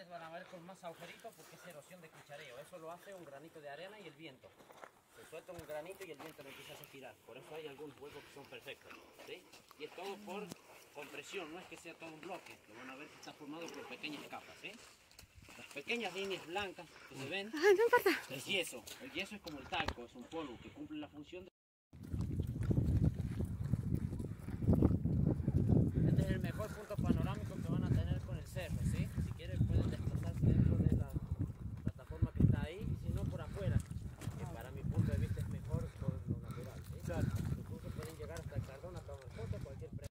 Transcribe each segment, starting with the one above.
van a ver con más agujeritos porque es erosión de cuchareo. Eso lo hace un granito de arena y el viento. Se suelta un granito y el viento lo empieza a girar. Por eso hay algunos huecos que son perfectos, ¿sí? Y es todo por compresión, no es que sea todo un bloque. Lo van a ver que está formado por pequeñas capas, ¿sí? Las pequeñas líneas blancas que se ven, no importa. es yeso. El yeso es como el talco, es un polvo que cumple la función de... Este es el mejor punto panorámico que van a tener con el cerro, ¿sí? Si quieren pueden desplazarse dentro de la plataforma que está ahí, y si no por afuera, que para mi punto de vista es mejor por lo natural, ¿sí? Claro. Incluso pueden llegar hasta el Cardona, tomar foto, cualquier precio.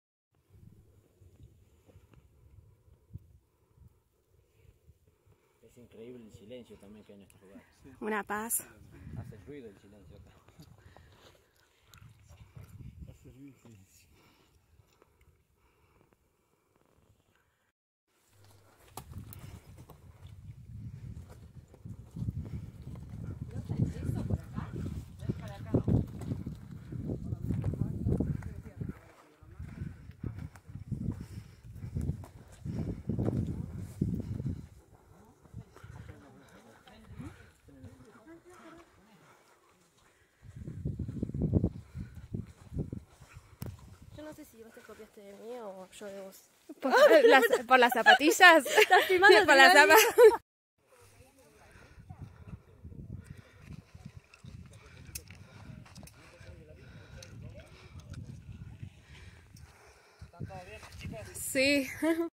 Es increíble el silencio también que hay en estos lugares. Sí. Una paz. Hace ruido el silencio acá. Hace ruido el silencio. No sé si vos te copiaste de mí o yo de vos. Por las zapatillas. ¿Estás filmando? Por las zapatillas. ¿Están todos bien, chicos? Sí.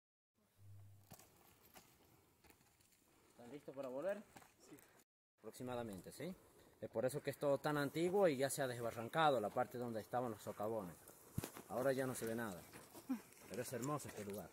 ¿Están listos para volver? Sí. Aproximadamente, ¿sí? Es por eso que es todo tan antiguo y ya se ha desbarrancado la parte donde estaban los socavones. Ahora ya no se ve nada, pero es hermoso este lugar.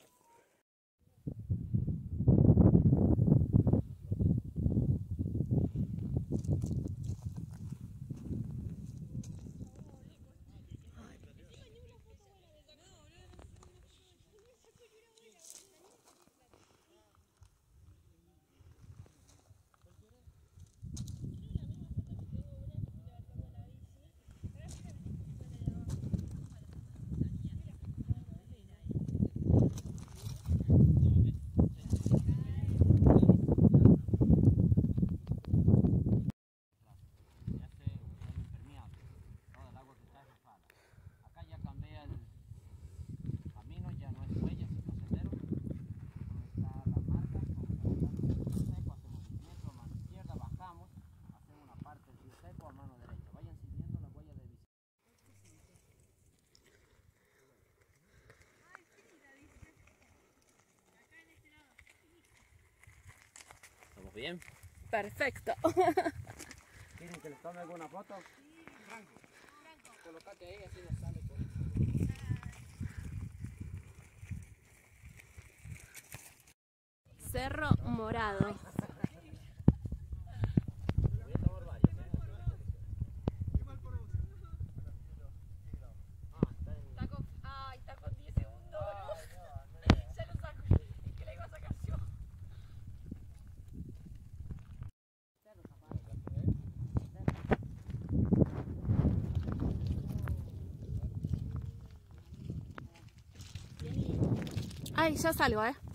¿Estamos bien? Perfecto. ¿Quieren que les tome alguna foto? Franco, colocate ahí, así nos sale por eso. Cerro Morado. Está con 10 segundos. Ya lo saco. Es que la iba a sacar yo. Ay, ya salgo,